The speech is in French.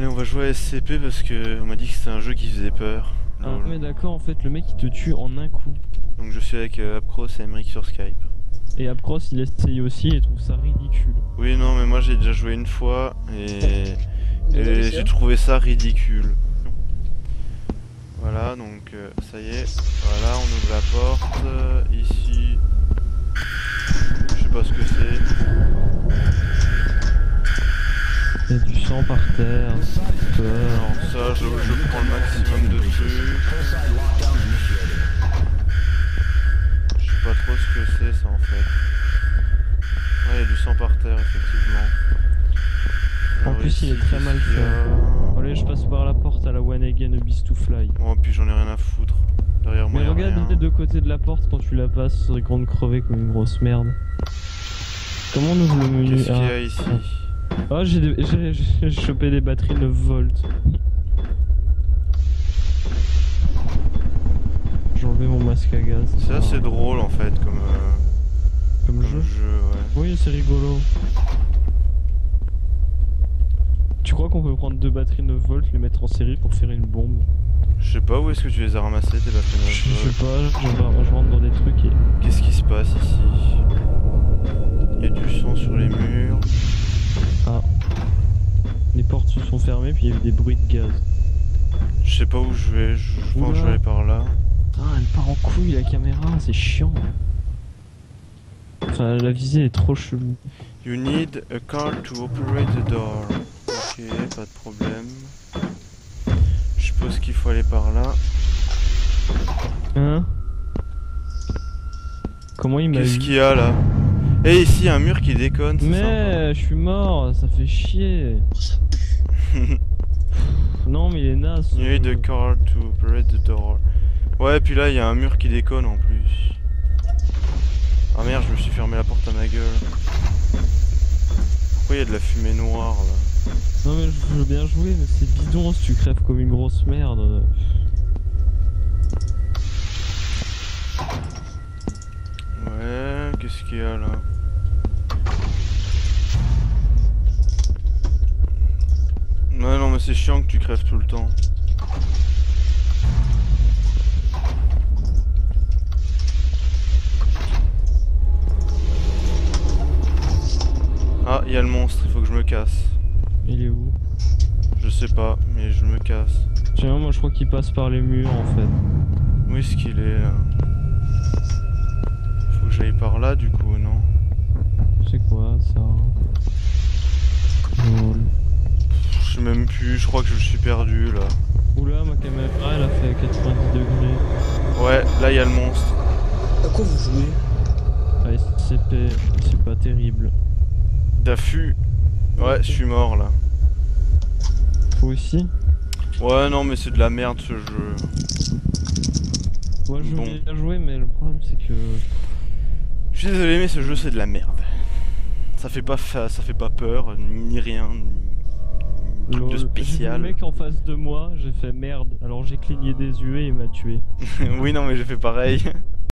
Allez, on va jouer à SCP parce que on m'a dit que c'était un jeu qui faisait peur. Ah Lol. mais d'accord, en fait le mec il te tue en un coup. Donc je suis avec Apcros et Emeric sur Skype. Et Apcross il essaye aussi et il trouve ça ridicule. Oui, non, mais moi j'ai déjà joué une fois et Mais non, mais j'ai trouvé ça ridicule. Voilà, donc ça y est. Voilà, on ouvre la porte. Ici, je sais pas ce que c'est. Il y a du sang par terre, c'est peur. Alors ça, je prends le maximum de trucs. Je sais pas trop ce que c'est ça en fait. Ouais, il y a du sang par terre effectivement. En Alors, plus il est ici, très mal qu'est-ce qu'il y fait. a Allez, je passe par la porte à la One Again Abyss to Fly. Oh, puis j'en ai rien à foutre. Derrière moi, Mais y a regarde rien. les deux côtés de la porte quand tu la passes, c'est qu'on de crever comme une grosse merde. Comment on ouvre le menu? Qu'est-ce qu'il y a ici? Oh, j'ai chopé des batteries 9 volts. J'ai enlevé mon masque à gaz. C'est assez drôle en fait Comme comme jeu. ouais. Oui, c'est rigolo. Tu crois qu'on peut prendre deux batteries 9 volts, les mettre en série pour faire une bombe? Je sais pas où est-ce que tu les as ramassés tes batteries Je 9 volts. sais pas, je rentre dans des trucs et... Qu'est-ce qui se passe ici? Il y a du sang sur les murs. Ah. Les portes se sont fermées puis il y a eu des bruits de gaz. Je sais pas où je vais, je pense que je vais aller par là. Ah, elle part en couille la caméra, c'est chiant. Enfin, la visée est trop chelou. You need a card to operate the door. Ok, pas de problème. Je suppose qu'il faut aller par là. Hein? Comment il m'a Qu'est-ce eu? qu'il y a là? Et ici, un mur qui déconne, c'est Mais je suis mort, ça fait chier. sympa. Non mais il est naze. ce You need a jeu. card to operate the door. Ouais, puis là, il y a un mur qui déconne en plus. Ah merde, je me suis fermé la porte à ma gueule. Pourquoi il y a de la fumée noire là? Non mais je veux bien jouer mais c'est bidon si tu crèves comme une grosse merde. Ouais, qu'est-ce qu'il y a là? Ouais, non, mais c'est chiant que tu crèves tout le temps. Ah, il y a le monstre, il faut que je me casse. Il est où? Je sais pas, mais je me casse. Tiens, moi je crois qu'il passe par les murs en fait. Où est-ce qu'il est là? Faut que j'aille par là du coup, non? C'est quoi ça? Lol. Je sais même plus, je crois que je suis perdu là. Oula, ma caméra elle a fait 90 degrés. Ouais, là il y a le monstre. À quoi vous jouez? Ah, SCP, c'est pas terrible. D'affût. Ouais, je suis mort là. Faut aussi? Ouais, non, mais c'est de la merde ce jeu. Moi je veux Bon. bien jouer mais le problème c'est que... Je suis désolé, mais ce jeu c'est de la merde. Ça fait pas peur, ni rien, ni truc de Lol. J'ai vu le spécial. mec en face de moi, j'ai fait merde. Alors j'ai cligné des yeux et il m'a tué. Oui, non, mais j'ai fait pareil.